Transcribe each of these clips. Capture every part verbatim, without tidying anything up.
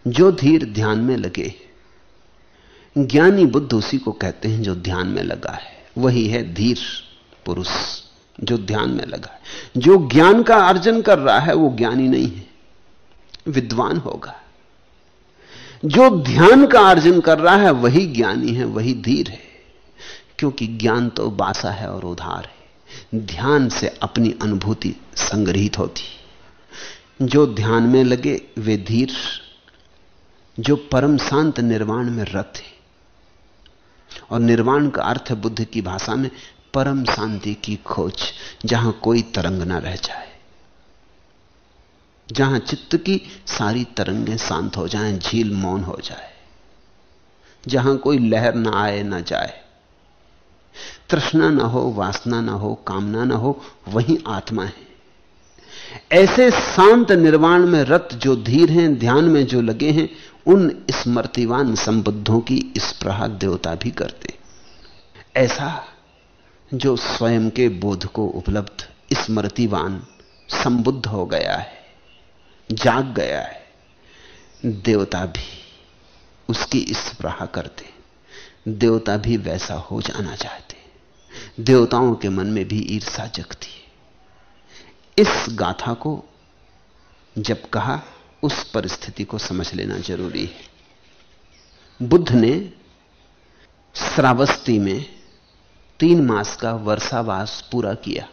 जो धीर ध्यान में लगे, ज्ञानी बुद्ध उसी को कहते हैं जो ध्यान में लगा है। वही है धीर पुरुष जो ध्यान में लगा है। जो ज्ञान का अर्जन कर रहा है वो ज्ञानी नहीं है, विद्वान होगा। जो ध्यान का अर्जन कर रहा है वही ज्ञानी है, वही धीर है। क्योंकि ज्ञान तो बासा है और उधार है, ध्यान से अपनी अनुभूति संग्रहित होती। जो ध्यान में लगे वे धीर, जो परम शांत निर्वाण में रत है। और निर्वाण का अर्थ है बुद्ध की भाषा में परम शांति की खोज, जहां कोई तरंग ना रह जाए, जहां चित्त की सारी तरंगें शांत हो जाएं, झील मौन हो जाए, जहां कोई लहर ना आए ना जाए, तृष्णा ना हो, वासना ना हो, कामना ना हो, वही आत्मा है। ऐसे शांत निर्वाण में रत जो धीर हैं, ध्यान में जो लगे हैं, उन स्मृतिवान संबुद्धों की स्पृहा देवता भी करते। ऐसा जो स्वयं के बोध को उपलब्ध स्मृतिवान संबुद्ध हो गया है, जाग गया है, देवता भी उसकी स्पृहा करते। देवता भी वैसा हो जाना चाहते। देवताओं के मन में भी ईर्ष्या जगती है। इस गाथा को जब कहा, उस परिस्थिति को समझ लेना जरूरी है। बुद्ध ने श्रावस्ती में तीन मास का वर्षावास पूरा किया।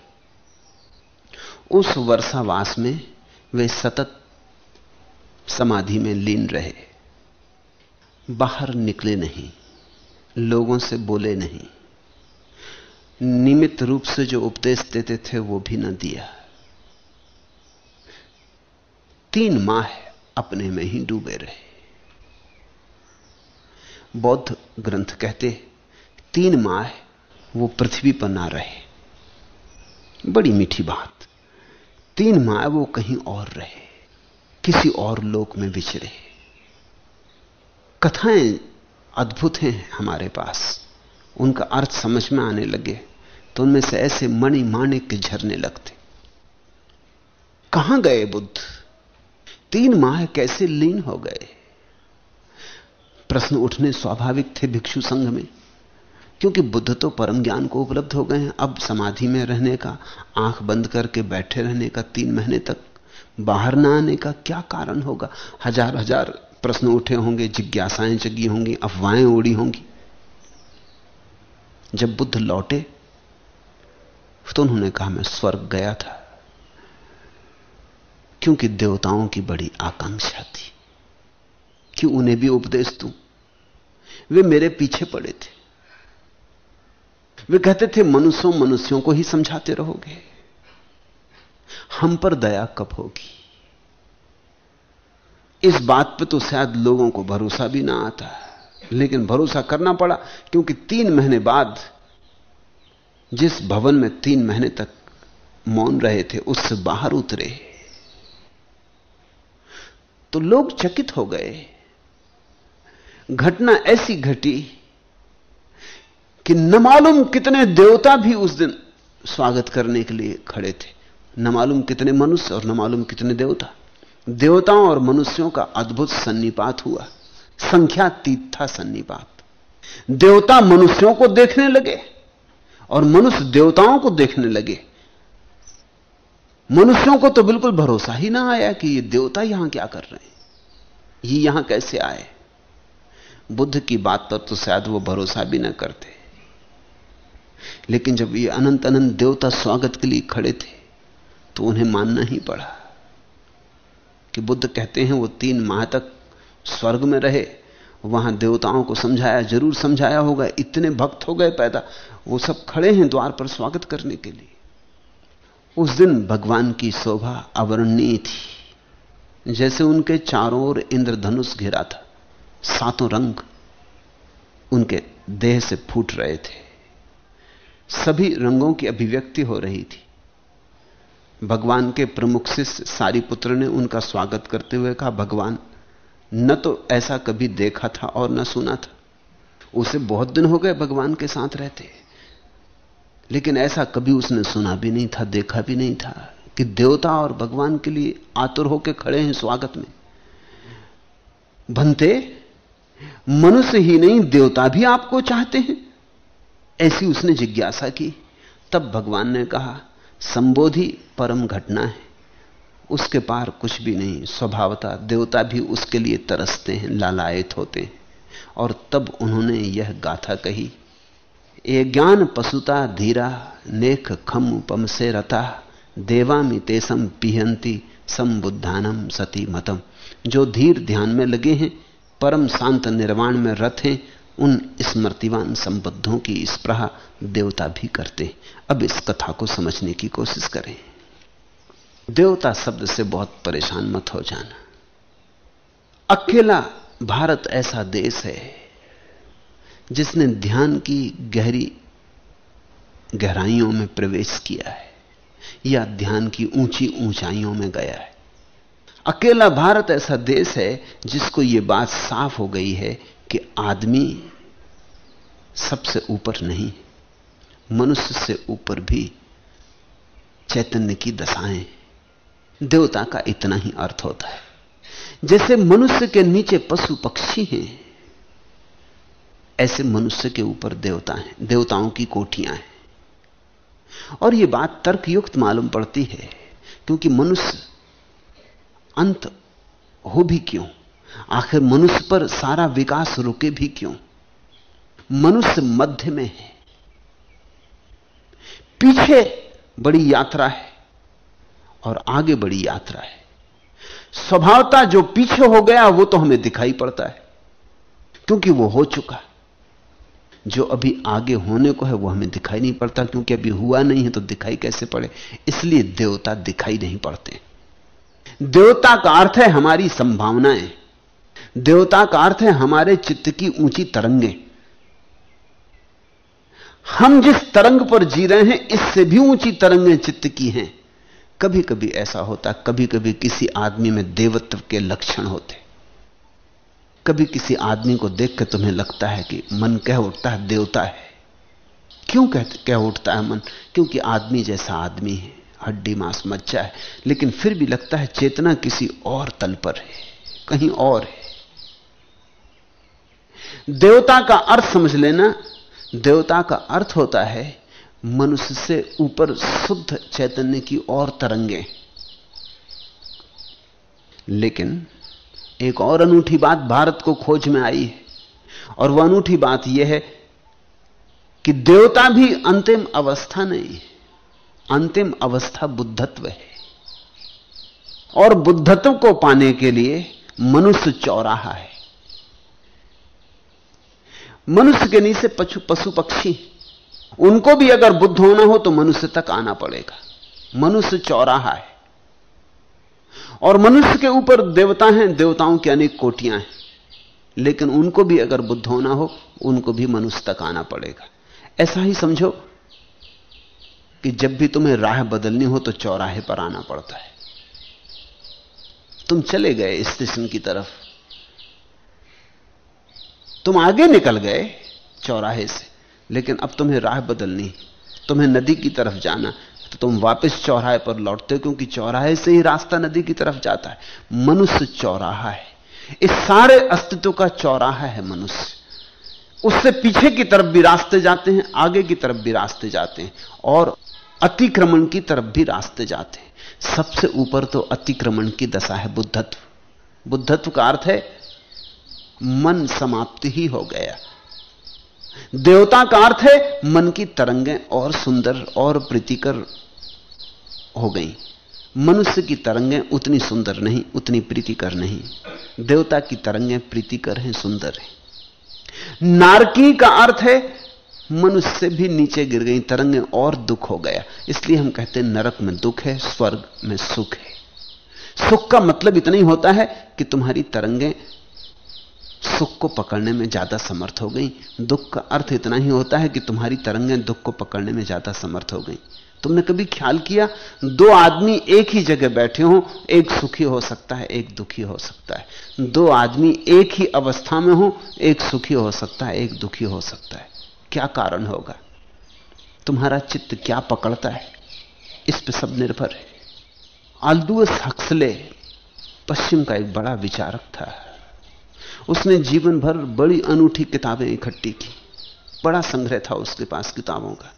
उस वर्षावास में वे सतत समाधि में लीन रहे, बाहर निकले नहीं, लोगों से बोले नहीं, निमित्त रूप से जो उपदेश देते थे वो भी न दिया। तीन माह अपने में ही डूबे रहे। बौद्ध ग्रंथ कहते तीन माह वो पृथ्वी पर ना रहे। बड़ी मीठी बात। तीन माह वो कहीं और रहे, किसी और लोक में विचरे। कथाएं अद्भुत हैं हमारे पास, उनका अर्थ समझ में आने लगे तो उनमें से ऐसे मणि माणिक के झरने लगते। कहां गए बुद्ध? तीन माह कैसे लीन हो गए? प्रश्न उठने स्वाभाविक थे भिक्षु संघ में, क्योंकि बुद्ध तो परम ज्ञान को उपलब्ध हो गए हैं। अब समाधि में रहने का, आंख बंद करके बैठे रहने का, तीन महीने तक बाहर ना आने का क्या कारण होगा? हजार हजार प्रश्न उठे होंगे, जिज्ञासाएं जगी होंगी, अफवाहें उड़ी होंगी। जब बुद्ध लौटे तो उन्होंने कहा, मैं स्वर्ग गया था, क्योंकि देवताओं की बड़ी आकांक्षा थी कि उन्हें भी उपदेश दूं। वे मेरे पीछे पड़े थे। वे कहते थे, मनुष्यों मनुष्यों को ही समझाते रहोगे, हम पर दया कब होगी? इस बात पे तो शायद लोगों को भरोसा भी ना आता, लेकिन भरोसा करना पड़ा, क्योंकि तीन महीने बाद जिस भवन में तीन महीने तक मौन रहे थे उससे बाहर उतरे तो लोग चकित हो गए। घटना ऐसी घटी कि न मालूम कितने देवता भी उस दिन स्वागत करने के लिए खड़े थे, न मालूम कितने मनुष्य और न मालूम कितने देवता। देवताओं और मनुष्यों का अद्भुत सन्निपात हुआ, संख्यातीत था सन्निपात। देवता मनुष्यों को देखने लगे और मनुष्य देवताओं को देखने लगे। मनुष्यों को तो बिल्कुल भरोसा ही ना आया कि ये देवता यहां क्या कर रहे हैं, ये यहां कैसे आए। बुद्ध की बात पर तो शायद वो भरोसा भी ना करते, लेकिन जब ये अनंत अनंत देवता स्वागत के लिए खड़े थे तो उन्हें मानना ही पड़ा कि बुद्ध कहते हैं वो तीन माह तक स्वर्ग में रहे, वहां देवताओं को समझाया, जरूर समझाया होगा, इतने भक्त हो गए पैदा, वो सब खड़े हैं द्वार पर स्वागत करने के लिए। उस दिन भगवान की शोभा अवर्णनीय थी, जैसे उनके चारों ओर इंद्रधनुष घिरा था, सातों रंग उनके देह से फूट रहे थे, सभी रंगों की अभिव्यक्ति हो रही थी। भगवान के प्रमुख शिष्य सारिपुत्र ने उनका स्वागत करते हुए कहा, भगवान न तो ऐसा कभी देखा था और न सुना था। उसे बहुत दिन हो गए भगवान के साथ रहते, लेकिन ऐसा कभी उसने सुना भी नहीं था, देखा भी नहीं था कि देवता और भगवान के लिए आतुर होकर खड़े हैं स्वागत में। बनते मनुष्य ही नहीं देवता भी आपको चाहते हैं? ऐसी उसने जिज्ञासा की। तब भगवान ने कहा, संबोधि परम घटना है, उसके पार कुछ भी नहीं। स्वभावतः देवता भी उसके लिए तरसते हैं, लालायित होते हैं। और तब उन्होंने यह गाथा कही, ए ज्ञान पशुता धीरा नेक खम उपमसे रता देवामि तेसम पिहंती संबुद्धानम सती मतम। जो धीर ध्यान में लगे हैं, परम शांत निर्वाण में रत हैं, उन स्मृतिवान संबद्धों की स्पृहा देवता भी करते हैं। अब इस कथा को समझने की कोशिश करें। देवता शब्द से बहुत परेशान मत हो जाना। अकेला भारत ऐसा देश है जिसने ध्यान की गहरी गहराइयों में प्रवेश किया है या ध्यान की ऊंची ऊंचाइयों में गया है। अकेला भारत ऐसा देश है जिसको यह बात साफ हो गई है कि आदमी सबसे ऊपर नहीं, मनुष्य से ऊपर भी चैतन्य की दशाएं। देवता का इतना ही अर्थ होता है। जैसे मनुष्य के नीचे पशु पक्षी हैं, ऐसे मनुष्य के ऊपर देवता हैं, देवताओं की कोठियां हैं। और यह बात तर्कयुक्त मालूम पड़ती है, क्योंकि मनुष्य अंत हो भी क्यों? आखिर मनुष्य पर सारा विकास रुके भी क्यों? मनुष्य मध्य में है, पीछे बड़ी यात्रा है और आगे बड़ी यात्रा है। स्वभावता जो पीछे हो गया वो तो हमें दिखाई पड़ता है, क्योंकि वो हो चुका। जो अभी आगे होने को है वो हमें दिखाई नहीं पड़ता, क्योंकि अभी हुआ नहीं है, तो दिखाई कैसे पड़े? इसलिए देवता दिखाई नहीं पड़ते। देवता का अर्थ है हमारी संभावनाएं, देवता का अर्थ है हमारे चित्त की ऊंची तरंगें। हम जिस तरंग पर जी रहे हैं, इससे भी ऊंची तरंगें चित्त की हैं। कभी कभी ऐसा होता, कभी कभी किसी आदमी में देवत्व के लक्षण होते। कभी किसी आदमी को देख के तुम्हें लगता है कि मन कह उठता है देवता है। क्यों कहते कह उठता है मन? क्योंकि आदमी जैसा आदमी है, हड्डी मांस मज्जा है, लेकिन फिर भी लगता है चेतना किसी और तल पर है, कहीं और है। देवता का अर्थ समझ लेना। देवता का अर्थ होता है मनुष्य से ऊपर शुद्ध चैतन्य की और तरंगे। लेकिन एक और अनूठी बात भारत को खोज में आई है, और वह अनूठी बात यह है कि देवता भी अंतिम अवस्था नहीं है। अंतिम अवस्था बुद्धत्व है, और बुद्धत्व को पाने के लिए मनुष्य चौराहा है। मनुष्य के नीचे पशु पशु पक्षी, उनको भी अगर बुद्ध होना हो तो मनुष्य तक आना पड़ेगा। मनुष्य चौराहा है, और मनुष्य के ऊपर देवता हैं, देवताओं की अनेक कोटियां हैं, लेकिन उनको भी अगर बुद्ध होना हो, उनको भी मनुष्य तक आना पड़ेगा। ऐसा ही समझो कि जब भी तुम्हें राह बदलनी हो तो चौराहे पर आना पड़ता है। तुम चले गए स्टेशन की तरफ, तुम आगे निकल गए चौराहे से, लेकिन अब तुम्हें राह बदलनी, तुम्हें नदी की तरफ जाना, तो तुम वापस चौराहे पर लौटते हो, क्योंकि चौराहे से ही रास्ता नदी की तरफ जाता है। मनुष्य चौराहा है, इस सारे अस्तित्व का चौराहा है मनुष्य। उससे पीछे की तरफ भी रास्ते जाते हैं, आगे की तरफ भी रास्ते जाते हैं, और अतिक्रमण की तरफ भी रास्ते जाते हैं। सबसे ऊपर तो अतिक्रमण की दशा है बुद्धत्व। बुद्धत्व का अर्थ है मन समाप्ति ही हो गया। देवता का अर्थ है मन की तरंगें और सुंदर और प्रीतिकर हो गई। मनुष्य की तरंगें उतनी सुंदर नहीं, उतनी प्रीतिकर नहीं। देवता की तरंगें प्रीतिकर हैं, सुंदर हैं। नारकी का अर्थ है मनुष्य से भी नीचे गिर गई तरंगें और दुख हो गया। इसलिए हम कहते हैं नरक में दुख है, स्वर्ग में सुख है। सुख का मतलब इतना ही होता है कि तुम्हारी तरंगें सुख को पकड़ने में ज्यादा समर्थ हो गई। दुख का अर्थ इतना ही होता है कि तुम्हारी तरंगें दुख को पकड़ने में ज्यादा समर्थ हो गई। तुमने कभी ख्याल किया, दो आदमी एक ही जगह बैठे हों, एक सुखी हो सकता है, एक दुखी हो सकता है। दो आदमी एक ही अवस्था में हो, एक सुखी हो सकता है, एक दुखी हो सकता है। क्या कारण होगा? तुम्हारा चित्त क्या पकड़ता है, इस पर सब निर्भर है। आल्डूअस हक्सले पश्चिम का एक बड़ा विचारक था। उसने जीवन भर बड़ी अनूठी किताबें इकट्ठी की, बड़ा संग्रह था उसके पास किताबों का,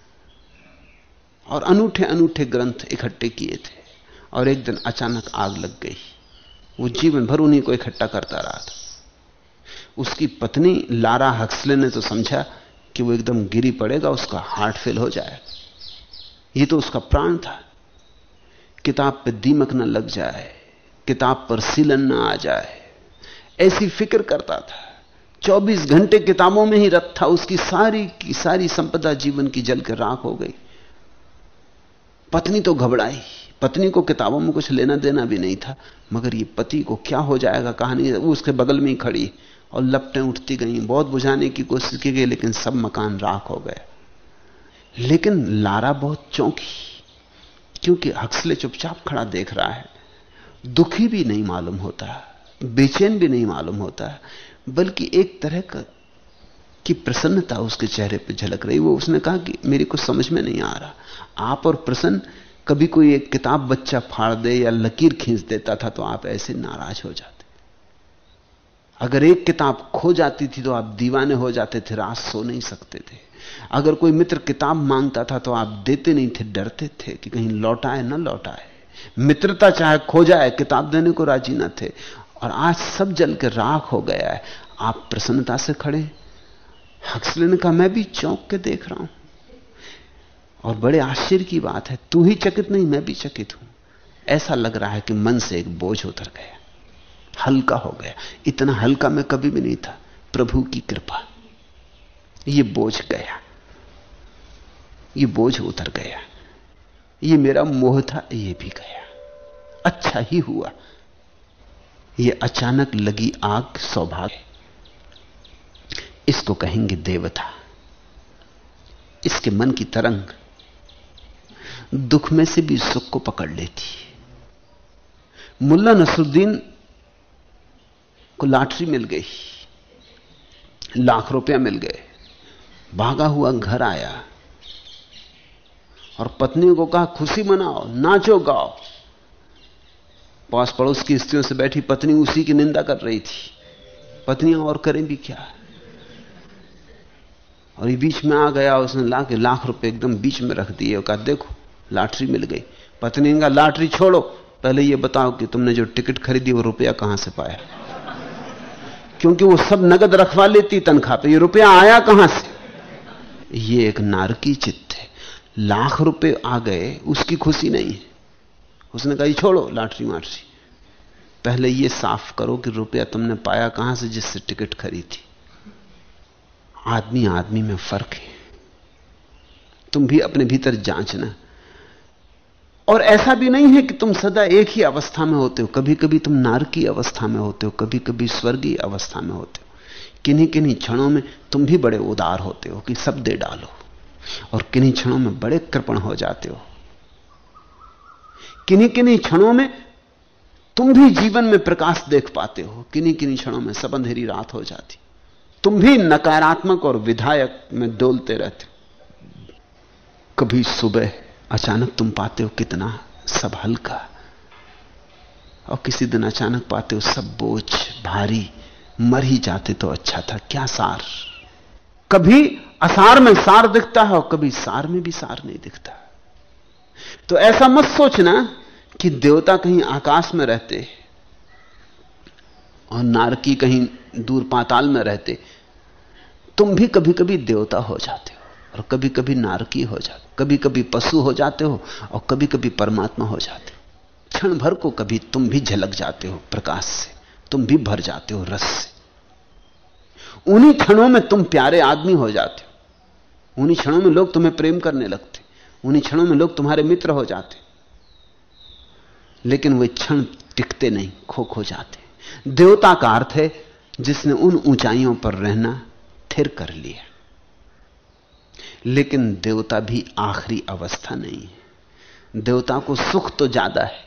और अनूठे अनूठे ग्रंथ इकट्ठे किए थे। और एक दिन अचानक आग लग गई। वो जीवन भर उन्हीं को इकट्ठा करता रहा था। उसकी पत्नी लारा हक्सले ने तो समझा कि वो एकदम गिरी पड़ेगा, उसका हार्ट फेल हो जाए। ये तो उसका प्राण था। किताब पे दीमक न लग जाए, किताब पर सीलन न आ जाए, ऐसी फिक्र करता था। चौबीस घंटे किताबों में ही रत था। उसकी सारी की सारी संपदा जीवन की जल के राख हो गई। पत्नी तो घबराई। पत्नी को किताबों में कुछ लेना देना भी नहीं था, मगर ये पति को क्या हो जाएगा कहानी। वो उसके बगल में ही खड़ी और लपटें उठती गईं। बहुत बुझाने की कोशिश की गई, लेकिन सब मकान राख हो गया। लेकिन लारा बहुत चौंकी, क्योंकि हक्सले चुपचाप खड़ा देख रहा है। दुखी भी नहीं मालूम होता, बेचैन भी नहीं मालूम होता, बल्कि एक तरह का की प्रसन्नता उसके चेहरे पर झलक रही। वो उसने कहा कि मेरी कुछ समझ में नहीं आ रहा, आप और प्रसन्न, कभी कोई एक किताब बच्चा फाड़ दे या लकीर खींच देता था तो आप ऐसे नाराज हो जाते। अगर एक किताब खो जाती थी तो आप दीवाने हो जाते थे, रात सो नहीं सकते थे। अगर कोई मित्र किताब मांगता था तो आप देते नहीं थे, डरते थे कि कहीं लौटाए ना लौटाए। मित्रता चाहे खो जाए, किताब देने को राजी ना थे। और आज सब जल के राख हो गया है, आप प्रसन्नता से खड़े। हक्सले ने कहा, मैं भी चौंक के देख रहा हूं, और बड़े आश्चर्य की बात है, तू ही चकित नहीं, मैं भी चकित हूं। ऐसा लग रहा है कि मन से एक बोझ उतर गया, हल्का हो गया। इतना हल्का मैं कभी भी नहीं था। प्रभु की कृपा, ये बोझ गया, ये बोझ उतर गया। ये मेरा मोह था, ये भी गया। अच्छा ही हुआ। ये अचानक लगी आग सौभाग्य, इसको कहेंगे देवता। इसके मन की तरंग दुख में से भी सुख को पकड़ लेती है। मुल्ला नसरुद्दीन को लॉटरी मिल गई, लाख रुपया मिल गए। भागा हुआ घर आया और पत्नी को कहा, खुशी मनाओ, नाचो गाओ। पास पड़ोस की स्त्रियों से बैठी पत्नी उसी की निंदा कर रही थी। पत्नियां और करें भी क्या। और ये बीच में आ गया, उसने ला के लाख रुपए एकदम बीच में रख दिए और कहा, देखो लॉटरी मिल गई। पत्नी ने कहा, लॉटरी छोड़ो, पहले ये बताओ कि तुमने जो टिकट खरीदी वो रुपया कहां से पाया। क्योंकि वो सब नगद रखवा लेती तनख्वाह पे, ये रुपया आया कहां से। ये एक नारकी चित्त है। लाख रुपए आ गए, उसकी खुशी नहीं है। उसने कहा, ये छोड़ो लॉटरी माटरी, पहले ये साफ करो कि रुपया तुमने पाया कहां से जिससे टिकट खरीदी। आदमी आदमी में फर्क है, तुम भी अपने भीतर जांचना। और ऐसा भी नहीं है कि तुम सदा एक ही अवस्था में होते हो। कभी कभी तुम नारकी अवस्था में होते हो, कभी कभी स्वर्गीय अवस्था में होते हो। किन्हीं किन्हीं क्षणों में तुम भी बड़े उदार होते हो कि सब दे डालो, और किन्हीं क्षणों में बड़े कृपण हो जाते हो। किन्हीं किन्हीं क्षणों में तुम भी जीवन में प्रकाश देख पाते हो, किन्हीं किन्हीं क्षणों में सब अंधेरी रात हो जाती। तुम भी नकारात्मक और विधायक में डोलते रहते हो। कभी सुबह अचानक तुम पाते हो कितना सब हल्का, और किसी दिन अचानक पाते हो सब बोझ भारी। मर ही जाते तो अच्छा था, क्या सार। कभी असार में सार दिखता है और कभी सार में भी सार नहीं दिखता। तो ऐसा मत सोचना कि देवता कहीं आकाश में रहते और नारकी कहीं दूर पाताल में रहते। तुम भी कभी कभी देवता हो जाते हो और कभी कभी नारकी हो जाते हो, कभी कभी पशु हो जाते हो और कभी कभी परमात्मा हो जाते हो। क्षण भर को कभी तुम भी झलक जाते हो प्रकाश से, तुम भी भर जाते हो रस से। उन्हीं क्षणों में तुम प्यारे आदमी हो जाते हो, उन्हीं क्षणों में लोग तुम्हें प्रेम करने लगते, उन्हीं क्षणों में लोग तुम्हारे मित्र हो जाते। लेकिन वे क्षण टिकते नहीं, खो खो जाते। देवता का अर्थ है जिसने उन ऊंचाइयों पर रहना थिर कर लिया। लेकिन देवता भी आखिरी अवस्था नहीं है। देवता को सुख तो ज्यादा है,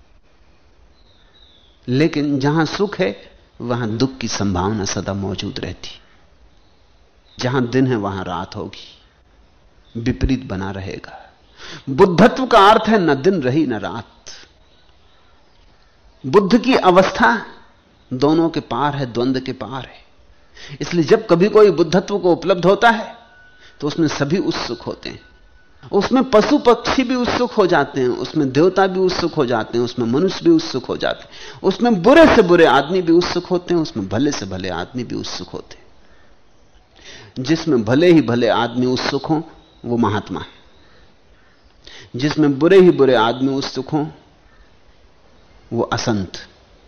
लेकिन जहां सुख है वहां दुख की संभावना सदा मौजूद रहती। जहां दिन है वहां रात होगी, विपरीत बना रहेगा। बुद्धत्व का अर्थ है न दिन रही न रात। बुद्ध की अवस्था दोनों के पार है, द्वंद्व के पार है। इसलिए जब कभी कोई बुद्धत्व को उपलब्ध होता है तो उसमें सभी उत्सुक होते हैं। उसमें पशु पक्षी भी उत्सुक हो जाते हैं, उसमें देवता भी उत्सुक हो जाते हैं, उसमें मनुष्य भी उत्सुक हो जाते हैं, उसमें बुरे से बुरे आदमी भी उत्सुक होते हैं, उसमें भले से भले आदमी भी उत्सुक होते हैं। जिसमें भले ही भले आदमी उत्सुक हों वो महात्मा है, जिसमें बुरे ही बुरे आदमी उत्सुक हों वो असंत,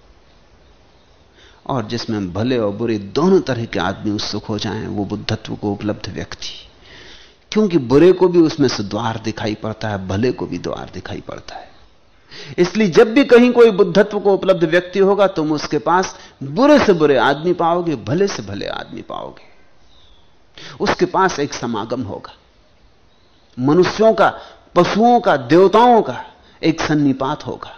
और जिसमें भले और बुरे दोनों तरह के आदमी उत्सुक हो जाएं वो बुद्धत्व को उपलब्ध व्यक्ति। क्योंकि बुरे को भी उसमें से द्वार दिखाई पड़ता है, भले को भी द्वार दिखाई पड़ता है। इसलिए जब भी कहीं कोई बुद्धत्व को उपलब्ध व्यक्ति होगा तुम उसके पास बुरे से बुरे आदमी पाओगे, भले से भले आदमी पाओगे। उसके पास एक समागम होगा, मनुष्यों का, पशुओं का, देवताओं का एक सन्निपात होगा।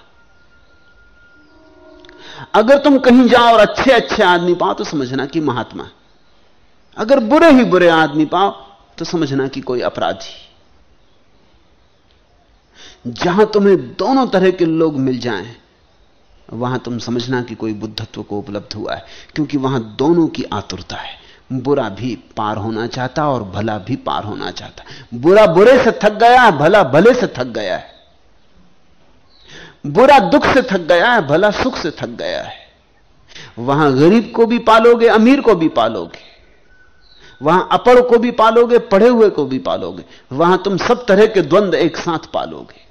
अगर तुम कहीं जाओ और अच्छे अच्छे आदमी पाओ तो समझना कि महात्मा, अगर बुरे ही बुरे आदमी पाओ तो समझना कि कोई अपराधी। जहां तुम्हें दोनों तरह के लोग मिल जाएं वहां तुम समझना कि कोई बुद्धत्व को उपलब्ध हुआ है, क्योंकि वहां दोनों की आतुरता है। बुरा भी पार होना चाहता और भला भी पार होना चाहता। बुरा बुरे से थक गया है, भला भले से थक गया है। बुरा दुख से थक गया है, भला सुख से थक गया है। वहां गरीब को भी पालोगे, अमीर को भी पालोगे, वहां अपढ़ को भी पालोगे, पढ़े हुए को भी पालोगे। वहां तुम सब तरह के द्वंद्व एक साथ पालोगे।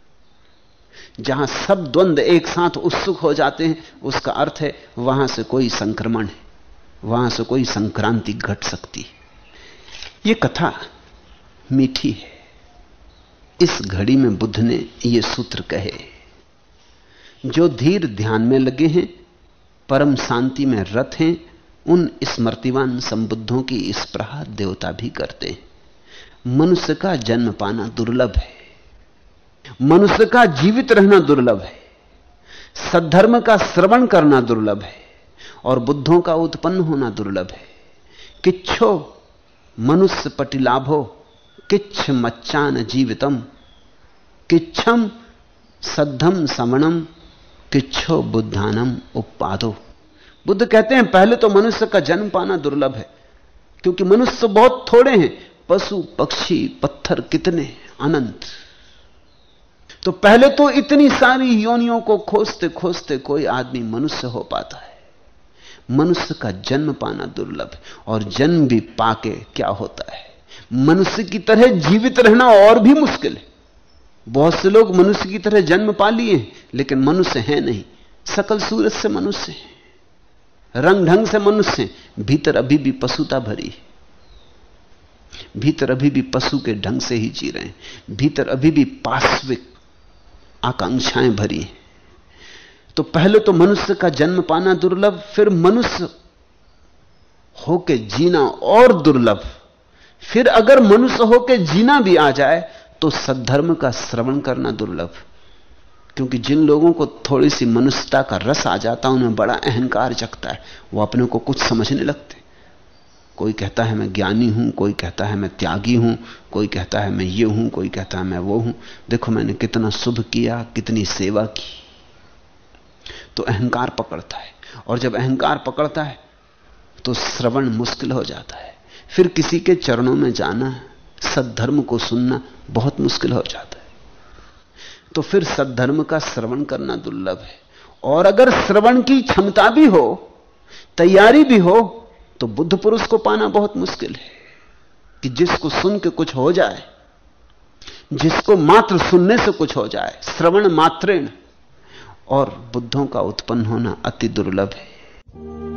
जहां सब द्वंद्व एक साथ उत्सुक हो जाते हैं उसका अर्थ है वहां से कोई संक्रमण है, वहां से कोई संक्रांति घट सकती है। यह कथा मीठी है। इस घड़ी में बुद्ध ने यह सूत्र कहे, जो धीर ध्यान में लगे हैं, परम शांति में रत हैं, उन स्मृतिवान संबुद्धों की स्पृहा देवता भी करते हैं। मनुष्य का जन्म पाना दुर्लभ है, मनुष्य का जीवित रहना दुर्लभ है, सद्धर्म का श्रवण करना दुर्लभ है, और बुद्धों का उत्पन्न होना दुर्लभ है। किच्छो मनुष्य पटिलाभो किच्छ मच्चान जीवितम, किच्छम सद्धम समणम किच्छो बुद्धानम उपादो। बुद्ध कहते हैं पहले तो मनुष्य का जन्म पाना दुर्लभ है, क्योंकि मनुष्य बहुत थोड़े हैं, पशु पक्षी पत्थर कितने अनंत। तो पहले तो इतनी सारी योनियों को खोजते खोजते कोई आदमी मनुष्य हो पाता है। मनुष्य का जन्म पाना दुर्लभ है, और जन्म भी पाके क्या होता है, मनुष्य की तरह जीवित रहना और भी मुश्किल है। बहुत से लोग मनुष्य की तरह जन्म पा लिए हैं, लेकिन मनुष्य हैं नहीं। सकल सूरत से मनुष्य हैं, रंग ढंग से मनुष्य हैं, भीतर अभी भी पशुता भरी है, भीतर अभी भी पशु के ढंग से ही जी रहे हैं, भीतर अभी भी पाश्विक आकांक्षाएं भरी हैं। तो पहले तो मनुष्य का जन्म पाना दुर्लभ, फिर मनुष्य होके जीना और दुर्लभ, फिर अगर मनुष्य होके जीना भी आ जाए तो सद्धर्म का श्रवण करना दुर्लभ। क्योंकि जिन लोगों को थोड़ी सी मनुष्यता का रस आ जाता है उन्हें बड़ा अहंकार जगता है, वो अपने को कुछ समझने लगते। कोई कहता है मैं ज्ञानी हूं, कोई कहता है मैं त्यागी हूं, कोई कहता है मैं ये हूं, कोई कहता है मैं वो हूं। देखो मैंने कितना शुभ किया, कितनी सेवा की। तो अहंकार पकड़ता है, और जब अहंकार पकड़ता है तो श्रवण मुश्किल हो जाता है। फिर किसी के चरणों में जाना, सद्धर्म को सुनना बहुत मुश्किल हो जाता है। तो फिर सद्धर्म का श्रवण करना दुर्लभ है। और अगर श्रवण की क्षमता भी हो, तैयारी भी हो, तो बुद्ध पुरुष को पाना बहुत मुश्किल है कि जिसको सुन के कुछ हो जाए, जिसको मात्र सुनने से कुछ हो जाए, श्रवण मात्रेण। और बुद्धों का उत्पन्न होना अति दुर्लभ है।